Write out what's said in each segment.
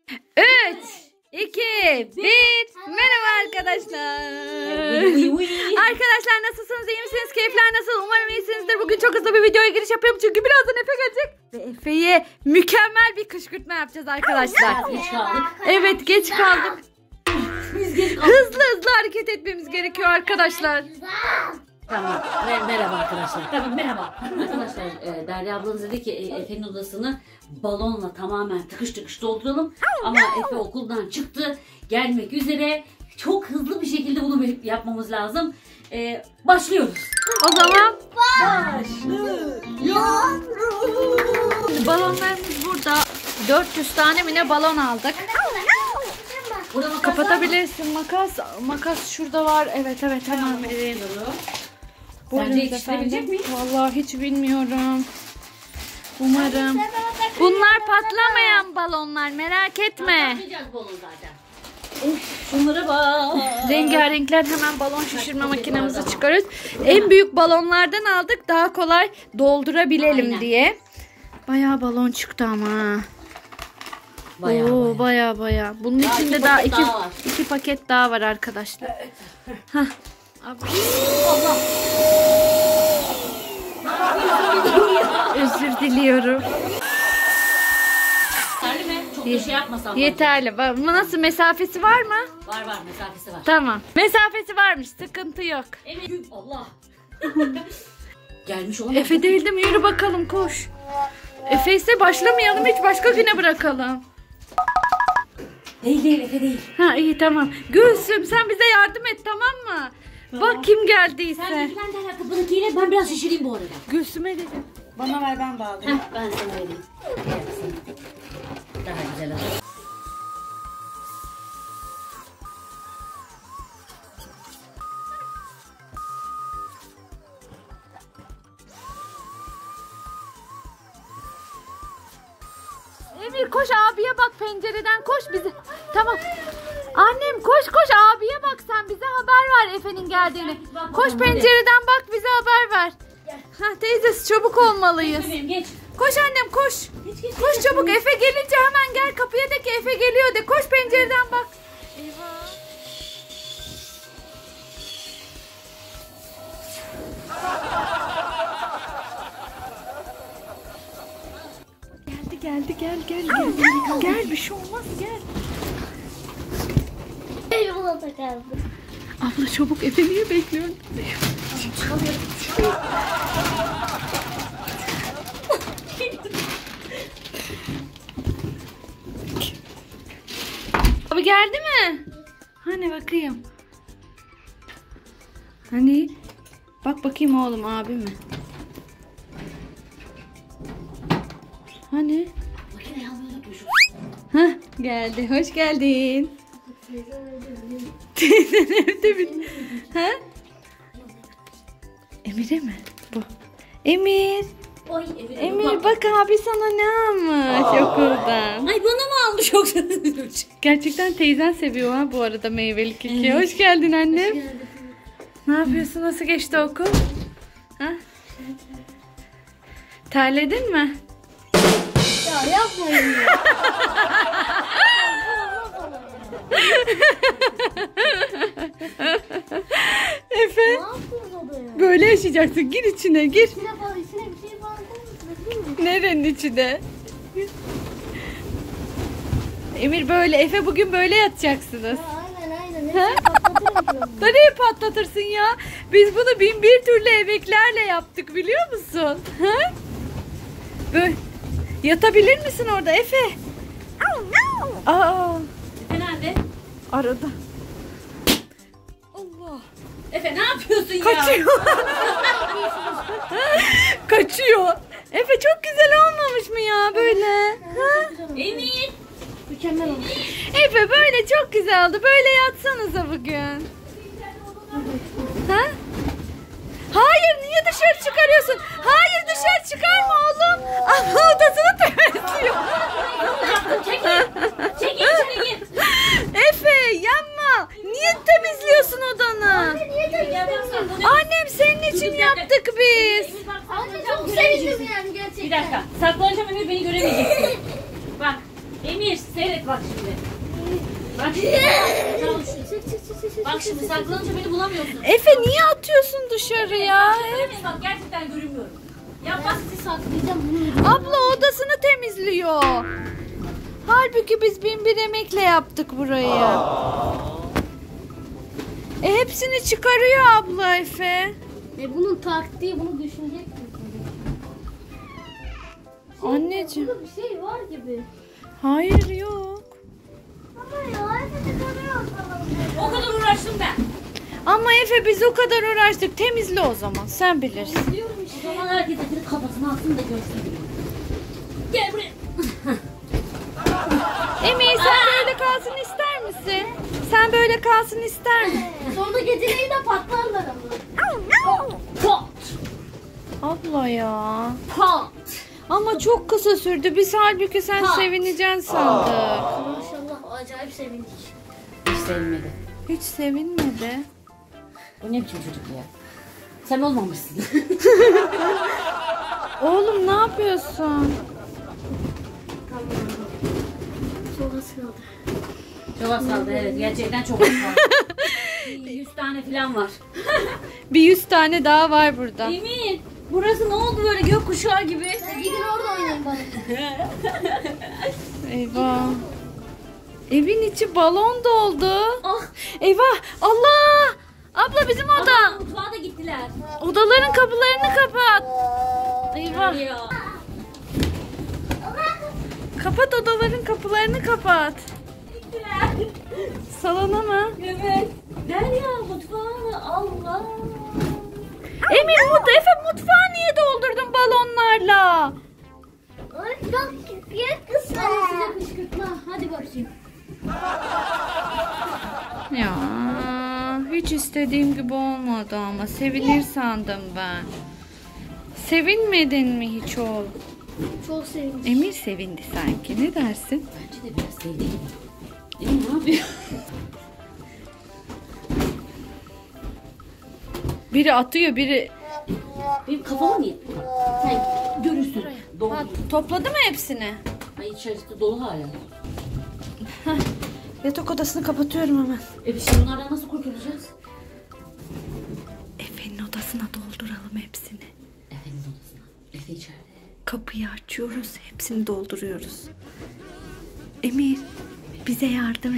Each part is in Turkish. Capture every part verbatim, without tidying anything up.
üç, iki, bir. Merhaba arkadaşlar. Arkadaşlar nasılsınız? İyi misiniz? Keyifler nasıl? Umarım iyisinizdir. Bugün çok hızlı bir videoya giriş yapıyorum çünkü birazdan Efe gelecek. Ve Efe'ye mükemmel bir kışkırtma yapacağız arkadaşlar. Geç kaldık. Evet, geç kaldık. Biz geç kaldık. Hızlı hızlı hareket etmemiz gerekiyor arkadaşlar. Tamam. Mer- merhaba arkadaşlar. Tamam merhaba. Arkadaşlar e, Derya ablanız dedi ki e, Efe'nin odasını balonla tamamen tıkış tıkış dolduralım. Ama Efe okuldan çıktı. Gelmek üzere. Çok hızlı bir şekilde bunu yapmamız lazım. E, başlıyoruz. O zaman Başlıyoruz. balonlarımız burada. dört yüz tane mi ne balon aldık. Burada makas Kapatabilirsin. Makas makas şurada var. Evet evet hemen vereyim. Sence yetiştirebilecek miyiz? Vallahi hiç bilmiyorum. Umarım. Bunlar patlamayan balonlar, merak etme. Patlayacağız balon zaten. Of, şunlara bak. Rengarenkler, hemen balon şişirme makinemizi çıkarıyoruz. En büyük balonlardan aldık, daha kolay doldurabilelim Aynen. diye. Bayağı balon çıktı ama. Bayağı Oo, bayağı. bayağı bayağı. Bunun Daha içinde iki daha paket iki, daha var. iki paket daha var arkadaşlar. Hah. Allah. Özür diliyorum. Yeterli mi? Çok da şey yapmasam. Yeterli. Bak, bu nasıl, mesafesi var mı? Var var, mesafesi var. Tamam. Mesafesi varmış. Sıkıntı yok. Evet. Allah. Gelmiş olamaz. Efe değil mi? Yürü bakalım, koş. Efe ise başlamayalım, hiç başka güne bırakalım. Değil değil Efe değil. Ha iyi, tamam. Gülsüm, sen bize yardım et, tamam mı? Tamam. Bak kim geldiyse. Sen ilgilen de ayakkabınınkiyle, ben biraz şişireyim bu arada. Gülsüm'e dedim. Bana ver, ben bağlayayım. Heh, ben sana vereyim. Daha güzel olur. Emir koş, abiye bak, pencereden koş bize. Tamam. Annem koş koş, abiye bak, sen bize haber ver Efe'nin geldiğini. Koş pencereden bak, bize haber ver. Ha teyzesi, çabuk olmalıyız. Benim geç. Koş annem koş. Geç geç. Koş çabuk, Efe gelince hemen gel kapıya de ki Efe geliyor de. Koş pencereden bak. Eyvah. Geldi geldi, gel gel gel. Gel, bir şey olmaz, gel. Elim ona takardı. Abla çabuk, Efe niye bekliyorsun? Abi geldi mi? Hani bakayım. Hani? Bak bakayım oğlum, abi mi? Hani? Makineyi almayı unutmuşum. Hah, geldi. Hoş geldin. Teyzen evde mi? Ha? Emir'e mi? Bu. Emir. Oy Efe. Emir bak, abi sana ne almış okuldan. Ay bana mı almış yoksa? Gerçekten teyzen seviyor ha bu arada meyveli keki. Hoş geldin annem. Ne yapıyorsun? Nasıl geçti okul? Ha? Terledin mi? Ya yapmayın ya. Efe, Ne yaptınız odaya? böyle yaşayacaksın. Gir içine, gir. İçine falan, içine bir şey falan koymuyorsunuz değil mi? Nerenin içine? Emir böyle, Efe bugün böyle yatacaksınız. Aynen aynen. Hepsini patlatırım ki onu. Nereye patlatırsın ya? Biz bunu bin bir türlü emeklerle yaptık, biliyor musun? Ha? Böyle yatabilir misin orada Efe? Aa, Efe nerede? arada. Allah. Efe ne yapıyorsun ya? Kaçıyor. Kaçıyor. Efe çok güzel olmamış mı ya böyle? Ha? Emir. Mükemmel olmuş. Efe böyle çok güzel oldu. Böyle yatsanıza bugün. Ha? Hayır, niye dışarı çıkarıyorsun? Hayır, dışarı çıkarma oğlum. Ama odasını temizliyor. Çekil. Çekil içeri gir. Efe yapma. Niye temizliyorsun odanı? Niye temizledin? Annem senin için yaptık biz. Emir bak Anne saklanacağım, çok göremeyeceksin. sevindim yani gerçekten. Bir dakika. Saklanacağım Emir, beni göremeyeceksin. Bak. Emir seyret bak. şimdi. Bak şimdi. Bak şimdi saklanınca beni bulamıyorsun. Efe niye atıyorsun dışarıya? Bak gerçekten görünmüyorum. Yapma sizi saklayacağım bunu. Abla odasını temizliyor. Halbuki biz bin bir emekle yaptık burayı. E hepsini çıkarıyor abla Efe. E bunun taktiği bunu düşünecek mi? Anneciğim. Burada bir şey var gibi. Hayır yok. Ama ya hadi çıkarıyor falan. O kadar uğraştım ben. Ama Efe biz o kadar uğraştık. Temizle o zaman. Sen bilirsin. Biliyorum işte. O zaman herkes de kafasına atsın da görsün. Gel buraya. Emir sen böyle kalsın ister misin? Sen böyle kalsın ister misin? Sonra geceleyin de patlarlar ama. Pot. Abla ya. Pot. Ama çok kısa sürdü. Biz halbuki sen Ha. sevineceksin sandık. Maşallah acayip sevindik. Hiç sevmedi. Hiç sevinmedi. Bu ne biçim çocuk ya? Sen olmamışsın. Oğlum ne yapıyorsun? Tamam. Çok az kaldı. Çok az kaldı evet. Gerçekten çok az kaldı. Yüz tane falan var. Bir yüz tane daha var burada. Emin. Burası ne oldu böyle gökkuşağı gibi? Gidin orada oynayın bana. Eyvah. Evin içi balon doldu. Ah. Eyvah. Allah. Abla bizim oda. Ama mutfağa da gittiler. Odaların kapılarını kapat. Eyvah. Ya. Kapat odaların kapılarını kapat. Gittiler. Salona mı? Evet. Derya mutfağını Allah. Emir mut Efe mutfağı niye doldurdun balonlarla? Ay bak ya kız. Hadi size kışkırtma. Hadi bakayım. Ya hiç istediğim gibi olmadı ama sevinir sandım ben. Sevinmedin mi hiç oğlum? Çok sevindim. Emir sevindi sanki. Ne dersin? Bence de biraz sevdi gibi. Emin ne yapıyor? Biri atıyor, biri... Benim kafama niye? Sen görürsün. Dolu. Ha, topladı mı hepsini? Ay içerisi dolu hala. Yatak odasını kapatıyorum hemen. E biz şimdi bunlardan nasıl kurtulacağız? Efe'nin odasına dolduralım hepsini. Efe'nin odasına. Efe içeride. Kapıyı açıyoruz, hepsini dolduruyoruz. Emir, bize yardım et.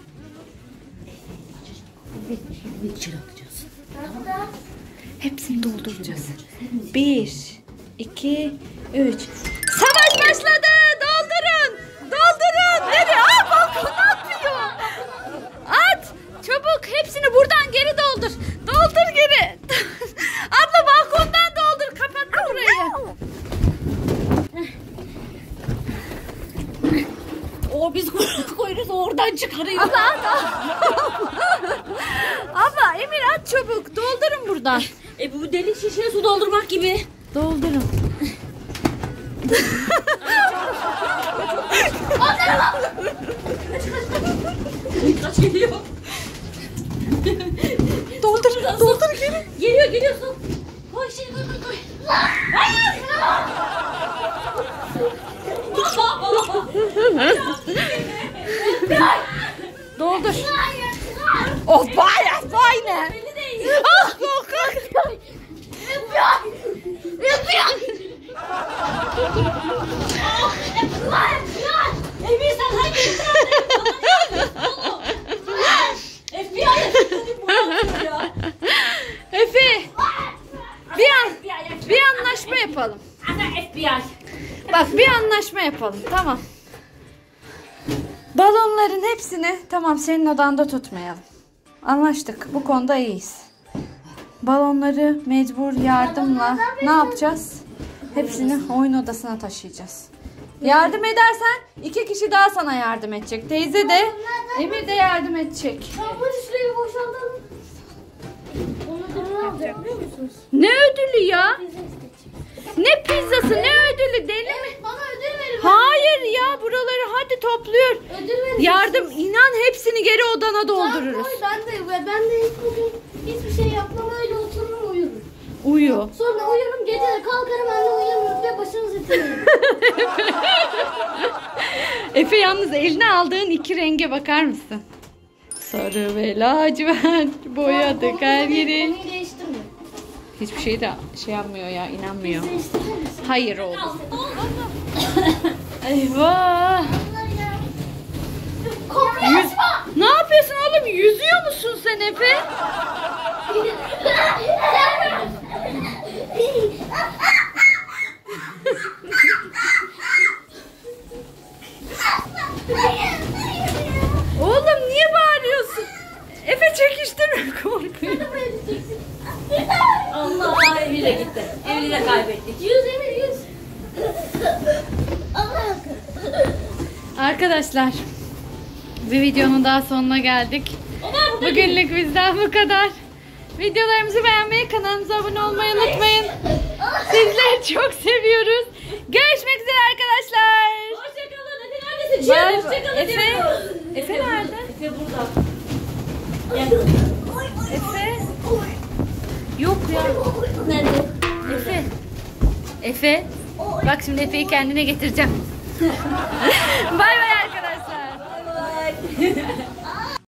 Efe'yi içeri atacağız. Hepsini dolduracağız. Bir, iki, üç. Savaş başladı! Doldurun! Doldurun! Nereye? Aa balkona atıyor! At! Çabuk hepsini buradan geri doldur. Doldur geri. Abla balkondan doldur. Kapattı burayı. O biz koyarız oradan çıkarıyor. Abla at at. Abla Emir at çabuk. Doldurun buradan. E bu delik şişeye su doldurmak gibi. Doldurun. Kaç geliyor? Doldur. Doldur geri. Geliyor geliyor su. Koy şey koy koy koy. Doldur. Oh bay bay ne? Ah korkak. Emir sen hangi F B I ya. Efe. Bir an bir anlaşma yapalım. Ana F B I. Bak bir anlaşma yapalım. Tamam. Balonların hepsini tamam senin odanda tutmayalım. Anlaştık. Bu konuda iyiyiz. Balonları mecbur yardımla ne yapacağız? Hepsini oyun odasına taşıyacağız. Yardım edersen iki kişi daha sana yardım edecek. Teyze de Emir de yardım edecek. Tamam şurayı boşaltalım. Onu da ne yapacak biliyor musunuz? Ne ödülü ya? Bize isteyecek. Ne pizzası ne ödülü deli mi? Evet bana ödül verin. Hayır ya buraları hadi topluyor. Ödül verin. Yardım inan hepsini geri odana doldururuz. Ben de ben de hiç bugün hiçbir şey yapmam öyle otururum uyurum. Uyu. Sonra uyurum gece de kalkarım anne uyuyamıyorum diye başınızı itiyorum. Efe yalnız eline aldığın iki renge bakar mısın? Sarı ve lacivert boyadık her yeri. Konuyu değiştirme. Hiçbir şey de şey yapmıyor ya, inanmıyor. Değiştirme misin? Hayır oğlum. Eyvah. Kapıyı açma. Ne yapıyorsun oğlum? Yüzüyor musun sen Efe? Oğlum niye bağırıyorsun? Efe çekiştirme, korkuyor. Allah eviyle gitti. Eviyle kaybettik. Yüz Emir yüz. Allah. Arkadaşlar, bir videonun daha sonuna geldik. Bugünlük bizden bu kadar. Videolarımızı beğenmeyi, kanalımıza abone olmayı unutmayın. Sizleri çok seviyoruz. Görüşmek üzere arkadaşlar. Hoşçakalın. Efe neredesin? Bay Ciğer, bay. hoşçakalın. Efe, Efe nerede? Efe burada. Efe? Yok ya. Nerede? Efe. Efe. Bak şimdi Efe'yi kendine getireceğim. Bay bay arkadaşlar. Bay bay.